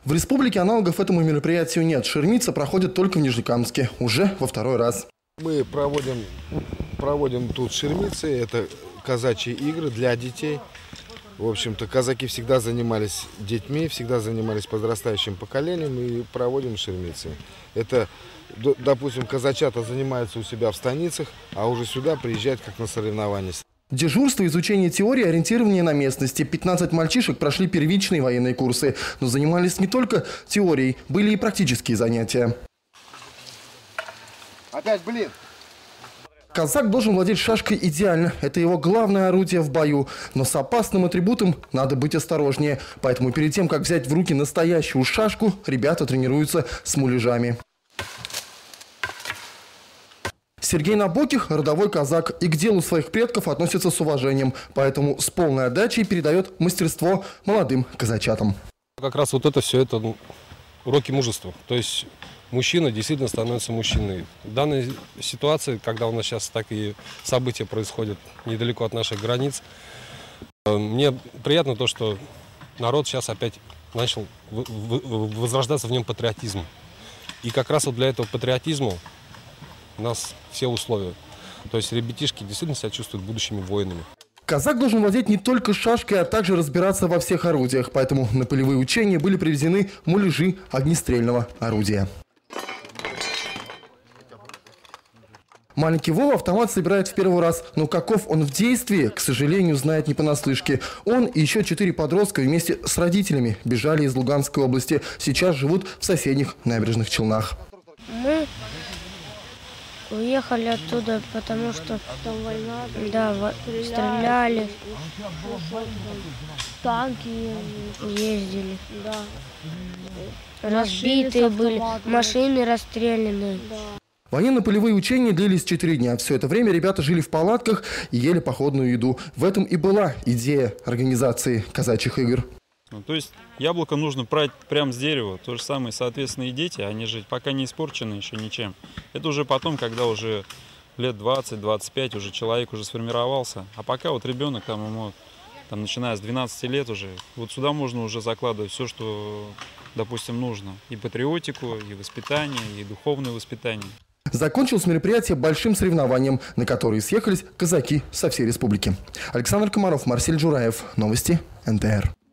В республике аналогов этому мероприятию нет. Шермица проходит только в Нижнекамске, уже во второй раз. Мы проводим тут шермицы, это казачьи игры для детей. В общем-то, казаки всегда занимались детьми, всегда занимались подрастающим поколением и проводим шермицы. Это, допустим, казачата занимаются у себя в станицах, а уже сюда приезжают как на соревнования. Дежурство, изучение теории, ориентирование на местности. 15 мальчишек прошли первичные военные курсы. Но занимались не только теорией, были и практические занятия. Опять, блин! Казак должен владеть шашкой идеально. Это его главное орудие в бою. Но с опасным атрибутом надо быть осторожнее. Поэтому перед тем, как взять в руки настоящую шашку, ребята тренируются с муляжами. Сергей Набоких – родовой казак и к делу своих предков относится с уважением. Поэтому с полной отдачей передает мастерство молодым казачатам. Как раз вот это все, это уроки мужества. То есть мужчина действительно становится мужчиной. В данной ситуации, когда у нас сейчас такие события происходят недалеко от наших границ, мне приятно то, что народ сейчас опять начал возрождаться в нем патриотизм. И как раз вот для этого патриотизма у нас все условия. То есть ребятишки действительно себя чувствуют будущими воинами. Казак должен владеть не только шашкой, а также разбираться во всех орудиях. Поэтому на полевые учения были привезены муляжи огнестрельного орудия. Маленький Вова автомат собирает в первый раз, но каков он в действии, к сожалению, знает не понаслышке. Он и еще 4 подростка вместе с родителями бежали из Луганской области. Сейчас живут в соседних набережных Челнах. Мы уехали оттуда, потому что там война, да, стреляли, танки ездили, да. Разбитые были, машины расстрелянные. Военно-полевые учения длились 4 дня. Все это время ребята жили в палатках и ели походную еду. В этом и была идея организации казачьих игр. То есть яблоко нужно брать прямо с дерева. То же самое, соответственно, и дети, они же пока не испорчены еще ничем. Это уже потом, когда уже лет 20-25 уже человек уже сформировался. А пока вот ребенок, ему, начиная с 12 лет уже, вот сюда можно уже закладывать все, что, допустим, нужно. И патриотику, и воспитание, и духовное воспитание. Закончилось мероприятие большим соревнованием, на которые съехались казаки со всей республики. Александр Комаров, Марсель Джураев. Новости НТР.